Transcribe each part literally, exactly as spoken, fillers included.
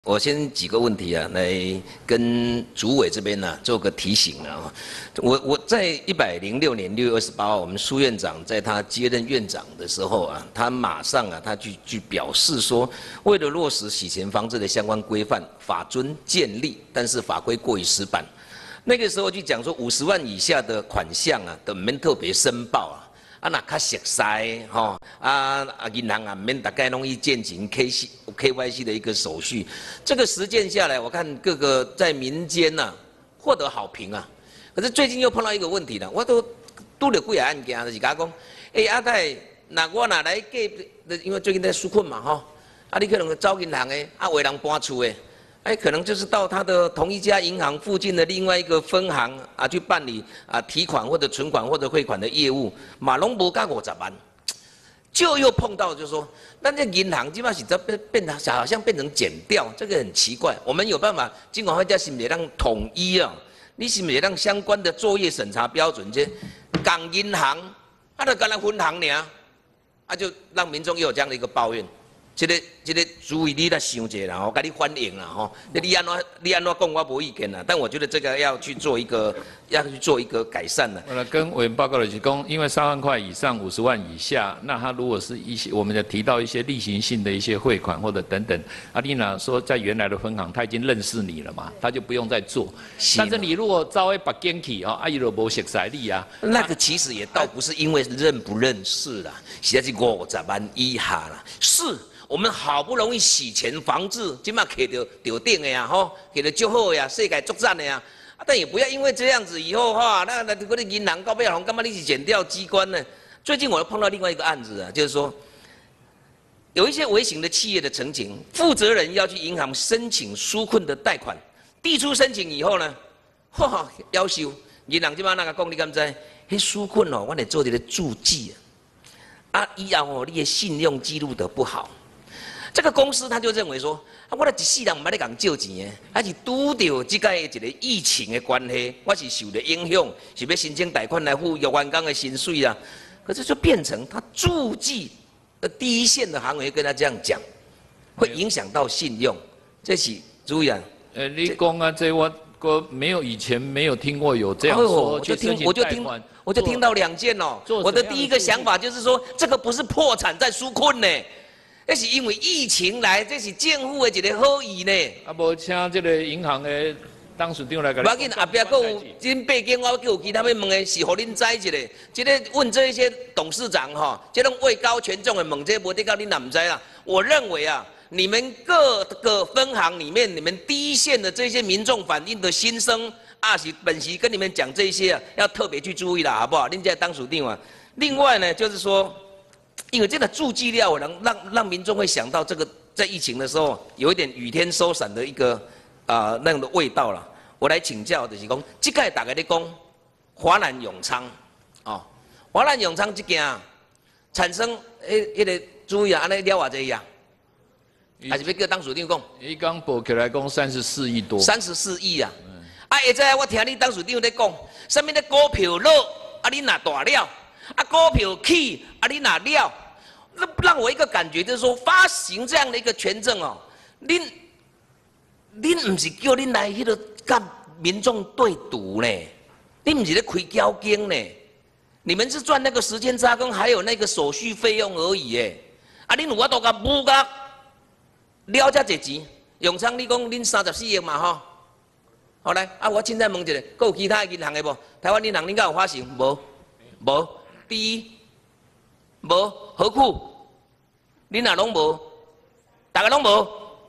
我先几个问题啊，来跟主委这边呢、啊、做个提醒啊。我我在一百零六年六月二十八号，我们苏院长在他接任院长的时候啊，他马上啊，他去去表示说，为了落实洗钱防治的相关规范，法遵建立，但是法规过于死板。那个时候就讲说，五十万以下的款项啊，都免特别申报啊。啊，那较熟悉吼，啊啊，银行啊，免大概弄一建行 K C K Y C 的一个手续，这个实践下来，我看各个在民间呐、啊、获得好评啊。可是最近又碰到一个问题了，我都拄了几个案件，就是甲讲，诶、欸，阿太，那我哪来给？因为最近在纾困嘛吼，啊，你可能走银行诶，啊，有的人搬厝诶。哎，可能就是到他的同一家银行附近的另外一个分行啊，去办理啊提款或者存款或者汇款的业务，马龙博干五十万，就又碰到就是说，那这银行基本上是变变成好像变成减掉，这个很奇怪。我们有办法，尽管会叫是不是让统一啊？你是不是让相关的作业审查标准，这港银行，啊，就干来分行呢，啊，就让民众又有这样的一个抱怨。这个这个主委你来想一下啦，我给你欢迎啦吼。你安怎你安怎讲我无意见啦，但我觉得这个要去做一个要去做一个改善的。 我来跟委员报告的是讲，因为三万块以上五十万以下，那他如果是一些我们的提到一些例行性的一些汇款或者等等，阿丽娜说在原来的分行他已经认识你了嘛，他就不用再做。但是你如果稍微把进去哦，阿姨都无熟悉你啊。 那个其实也倒不是因为认不认识啦，实在是五十万以下啦，是。我们好不容易洗钱防治，今嘛摕到到顶的呀，吼，摕到足好呀，世界作战的呀，啊，但也不要因为这样子以后哈，那那嗰啲银行到尾行，干嘛你去减掉机关呢？最近我又碰到另外一个案子啊，就是说，有一些微型的企业的陈情，负责人要去银行申请纾困的贷款，递出申请以后呢，哈，要求银行今嘛那个讲你敢知？迄纾困哦，我得做一个注记啊，啊，以后哦，你的信用记录的不好。这个公司他就认为说，啊，我咧一世人唔捌咧讲借钱的，还是拄到即个一个疫情的关系，我是受了影响，是要申请贷款来付员工的薪水啊。可是就变成他注记的第一线的行为跟他这样讲，会影响到信用，这是注意啊。 呃，你讲啊，这我我没有以前没有听过有这样说， 我就听我就听我就听到两件哦。我的第一个想法就是说，这个不是破产在纾困呢。这是因为疫情来，这是政府的一个好意呢。 啊，无请这个银行的董事长来个。 不要紧，后壁还有恁背景，我有其他要问的，是互恁知一下。这个问这些董事长哈，这种位高权重的问，这无得到恁也唔知啦。我认为啊，你们各个分行里面，你们第一线的这些民众反映的心声，啊是本席跟你们讲这些啊，要特别去注意啦，好不好？恁在当属定啊。另外呢，就是说。因为这个注记料能让让民众会想到这个在疫情的时候有一点雨天收伞的一个啊、呃、那样的味道了。我来请教就是讲，这个大概在讲华南永昌哦，华南永昌这件产生诶迄个注意啊，安尼了偌济呀？还是要叫当属长讲？ 伊刚报起来讲三十四亿多。三十四亿啊！嗯、啊，现在我听你当属长在讲，什么的股票落啊，你拿大了。啊，股票起啊，你哪料？那让我一个感觉就是说，发行这样的一个权证哦，恁恁唔是叫恁来迄个跟民众对赌呢？你唔是咧开交经呢？你们是赚那个时间差工，还有那个手续费用而已诶。啊，恁有法度甲补甲了遮侪钱？永昌，你讲恁三十四亿嘛吼？好来，啊，我凊彩问一下，佫有其他银行的无？台湾银行恁敢有发行？无，无。第一，无何库，恁哪拢无，大家拢无。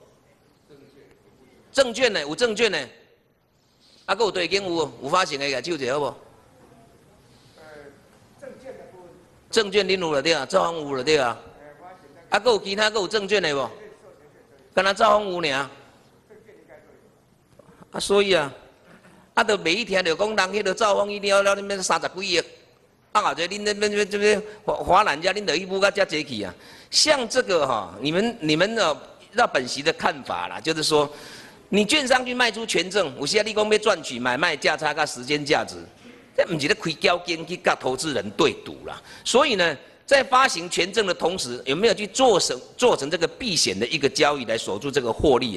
证券呢？有证券呢？啊，佫有对经有有发行的，举手者好无？呃，证券的部分。证券恁有了对啊，兆丰有了对啊。啊，佫有其他佫有证券的无？敢若兆丰有尔。啊，所以啊，啊，都每一天就讲人迄个兆丰一定要了恁边三十几亿。啊，或者恁那边这这边华华南家恁得一步个加这起啊，像这个哈，你们你们呢，照本席的看法啦，就是说，你券商去卖出权证，有些你讲要赚取买卖价差跟时间价值，这不是咧开交金去跟投资人对赌啦。所以呢，在发行权证的同时，有没有去做成做成这个避险的一个交易来锁住这个获利啊？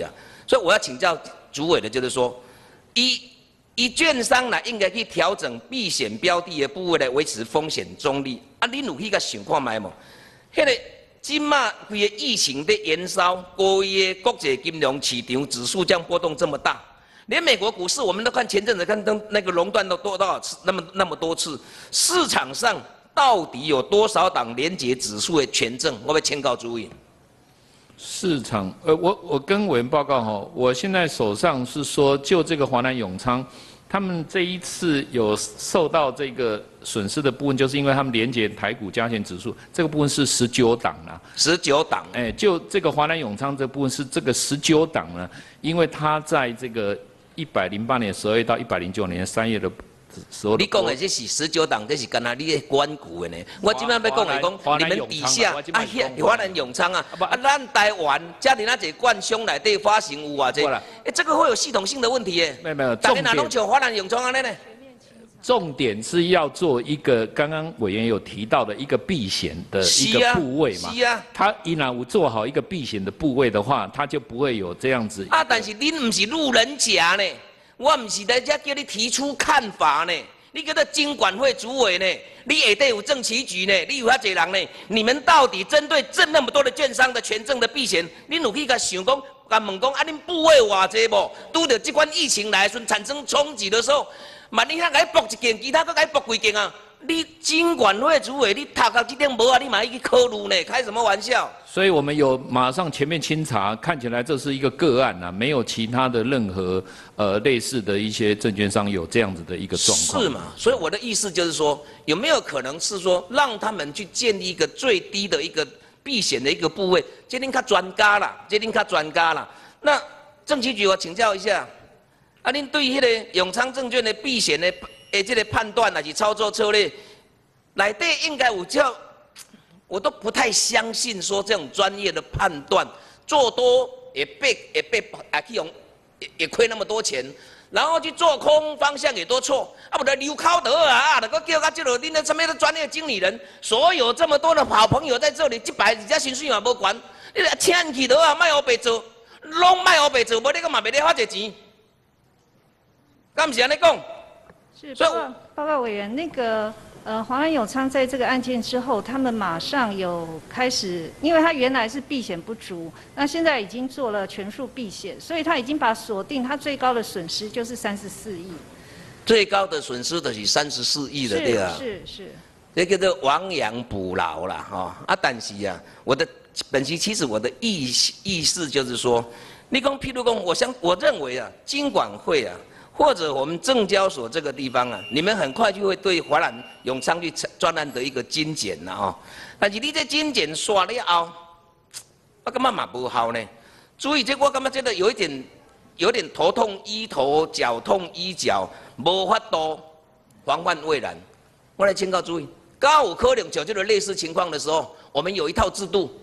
所以我要请教主委的就是说，一以券商呢应该去调整避险标的的部位来维持风险中立。啊，恁有去甲想看卖无？迄、那个今嘛规个疫情的延烧，各位的国际金融市场指数这样波动这么大。 连美国股市，我们都看前阵子看都那个熔断都多多少次，那么那么多次，市场上到底有多少档连结指数的权证？我要请教诸位。 市场，呃，我我跟委员报告哈，我现在手上是说，就这个华南永昌，他们这一次有受到这个损失的部分，就是因为他们连结台股加权指数，这个部分是十九档啦。 十九档。 哎，就这个华南永昌这部分是这个十九档呢，因为它在这个 一百零八年十二月到一百零九年三月的时候， 你讲的这是十九档，这是干那你的关股的呢？我今摆要讲的讲，你们底下啊，遐华南永昌啊，啊，咱台湾家庭那些冠商内底发行有啊，这，哎，这个会有系统性的问题耶。 没有没有， 大家哪拢像华南永昌安尼呢？ 重点是要做一个刚刚委员有提到的一个避险的一个部位嘛。 是啊。 他一然有做好一个避险的部位的话，他就不会有这样子。 啊，但是恁不是路人甲呢，我不是在这叫你提出看法呢，你叫做金管会主委呢，你下底有政企局呢，你有遐济人呢，你们到底针对这那么多的券商的权证的避险，恁有去甲想讲，甲问讲啊，恁部位偌济无？拄着这款疫情来时产生冲击的时候。 万一他该搏一件，其他搁该搏几件啊？你金管会主委，你读到这点无啊？你嘛要去考虑呢？开什么玩笑？ 所以我们有马上全面清查，看起来这是一个个案啊，没有其他的任何呃类似的一些证券商有这样子的一个状况。 是嘛？所以我的意思就是说，有没有可能是说让他们去建立一个最低的一个避险的一个部位？这恁较专家啦，这恁较专家啦。那政企局，我请教一下。 啊，恁对迄个永昌证券的避险的诶，这个判断还是操作策略，内底应该有叫，我都不太相信说这种专业的判断，做多也被也被啊去用也也亏那么多钱，然后去做空方向也都错，啊不得留考得啊，那个叫他这个恁那什么的专业经理人，所有这么多的好朋友在这里，一百人家薪水嘛无管，你来请去得啊，卖黑白做，拢卖黑白做，无你个嘛袂得花这钱。 敢不是安尼讲？ 是报告报告委员，那个呃，华南永昌在这个案件之后，他们马上有开始，因为他原来是避险不足，那现在已经做了全数避险，所以他已经把锁定他最高的损失就是三十四亿。 最高的损失就是三十四亿的，对啊。 是是。 这叫做亡羊补牢啦，哈、哦、啊！但是啊，我的本期其实我的意意思就是说，你讲譬如讲，我相我认为啊，金管会啊。 或者我们证交所这个地方啊，你们很快就会对华南永昌去专案的一个精简了哦。但是你这精简刷了后，我感觉嘛不好呢。注意这我感觉这个有一点，有点头痛医头，脚痛医脚，无法度防范未然。我来请教注意，高有可能就这个类似情况的时候，我们有一套制度，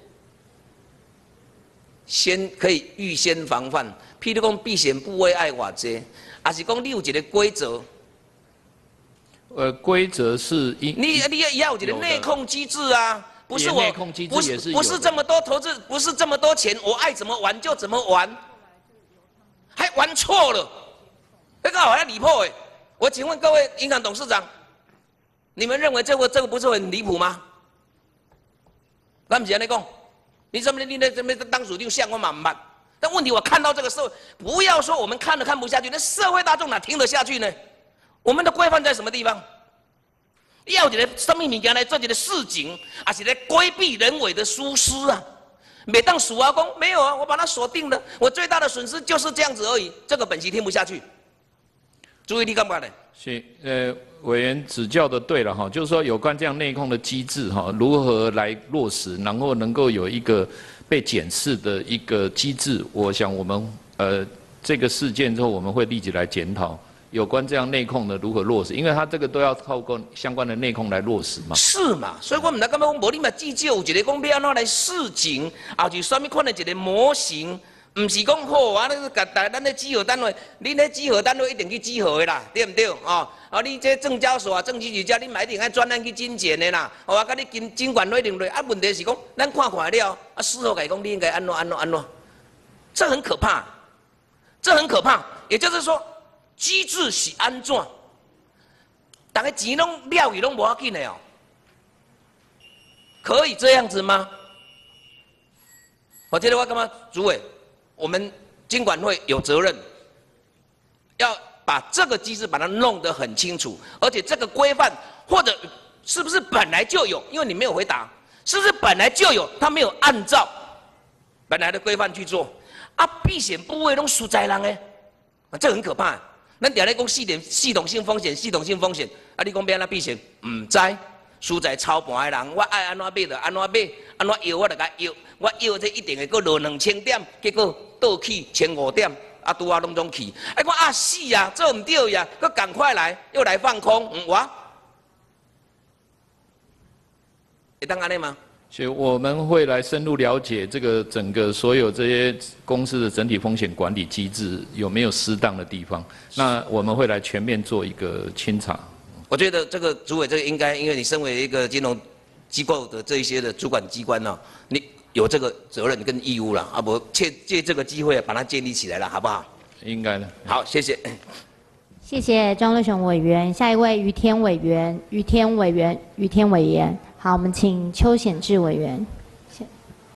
先可以预先防范。譬如讲避险部位爱偌济。 还是讲你有一个规则， 呃，规则是一你你也要有一个内控机制啊，不是我内控机制不是也是不是这么多投资，不是这么多钱，我爱怎么玩就怎么玩，还玩错了，那个好像离谱哎！我请问各位银行董事长，你们认为这个这个不是很离谱吗？咱不是安尼讲，你怎么你那这边当属就像我嘛唔捌。 但问题，我看到这个社会，不要说我们看都看不下去，那社会大众哪听得下去呢？我们的规范在什么地方？要一个什么物件来做一个市井，还是来规避人为的疏失啊？每当数啊公没有啊，我把它锁定了，我最大的损失就是这样子而已。这个本席听不下去，注意力干嘛呢？ 是呃，委员指教的对了哈，就是说有关这样内控的机制哈，如何来落实，然后能够有一个。 被检视的一个机制，我想我们呃这个事件之后，我们会立即来检讨有关这样内控的如何落实，因为它这个都要透过相关的内控来落实嘛。是嘛？ 所以我们来感觉讲，无你嘛至少有一个讲要安怎来试情，也就是什么款的一个模型，唔是讲好啊，那个甲大咱的稽核单位，恁那稽核单位一定去稽核的啦，对不对？哦，啊，你这证交所啊、政企局叫你买一定按专案去精简的啦，哦，啊，甲你金金管会定落，啊，问题是讲，咱看看了，啊，事后甲伊讲你应该安怎安怎安怎，这很可怕。 这很可怕。也就是说，机制是安怎？大家钱拢了去拢无要紧的哦，可以这样子吗？我觉得我干嘛，主委，我们金管会有责任，要把这个机制把它弄得很清楚，而且这个规范或者是不是本来就有？因为你没有回答，是不是本来就有？他没有按照本来的规范去做啊，避险部位拢输在人诶，啊，这很可怕。咱常咧讲系统系统性风险，系统性风险，啊，你讲要安怎避险？唔知，输在操盘的人，我爱安怎买就安怎买，安怎摇我就甲摇，我摇这一定会搁落两千点，结果倒去千五点，啊，拄啊拢总去，哎，我啊死呀，做唔对呀，搁赶快来，又来放空，嗯，我会当安尼吗？ 所以我们会来深入了解这个整个所有这些公司的整体风险管理机制有没有适当的地方。那我们会来全面做一个清查。 我觉得这个主委这个应该，因为你身为一个金融机构的这一些的主管机关呢，你有这个责任跟义务了，啊不借借这个机会把它建立起来了，好不好？ 应该的。 好，谢谢。 谢谢庄瑞雄委员，下一位于天委员，于天委员，于天委员。好，我们请邱显智委员。